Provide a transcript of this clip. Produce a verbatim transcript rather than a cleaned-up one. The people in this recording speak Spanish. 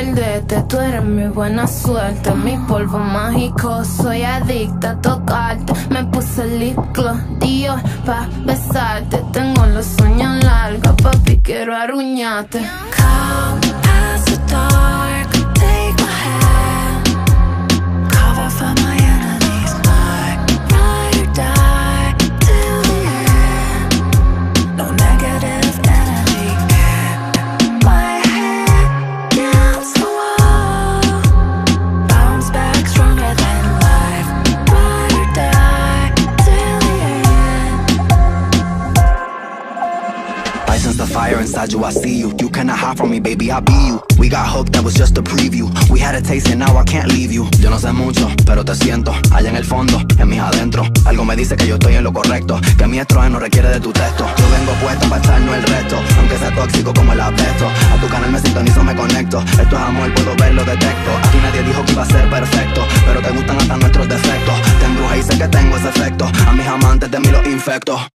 perderte. Tú eres mi buena suerte, mi polvo mágico. Soy adicta a tocarte. Me puse lip gloss Dior pa' besarte. Tengo los sueños largos, papi, quiero arruñarte. Come past the dark, take my hand, cover for my enemies, my ride or die till the end. No negative energy can my head against the wall, bounce back stronger than life, ride or die till the end. License the fire inside you, I see you. You cannot hide from me, baby, I'll be you. We got hooked, that was just a preview. We had a taste and now I can't leave you. Yo no sé mucho, pero te siento allá en el fondo, en mis adentro. Algo me dice que yo estoy en lo correcto, que mi estrógeno requiere de tu texto. Yo vengo puesto para echarnos el resto, aunque sea tóxico como el asbesto. A tu canal me sintonizo, me conecto. Esto es amor, puedo verlo, detecto. Aquí nadie dijo que iba a ser perfecto, pero te gustan hasta nuestros defectos. Te embruja y sé que tengo ese efecto. A mis amantes de mí los infecto.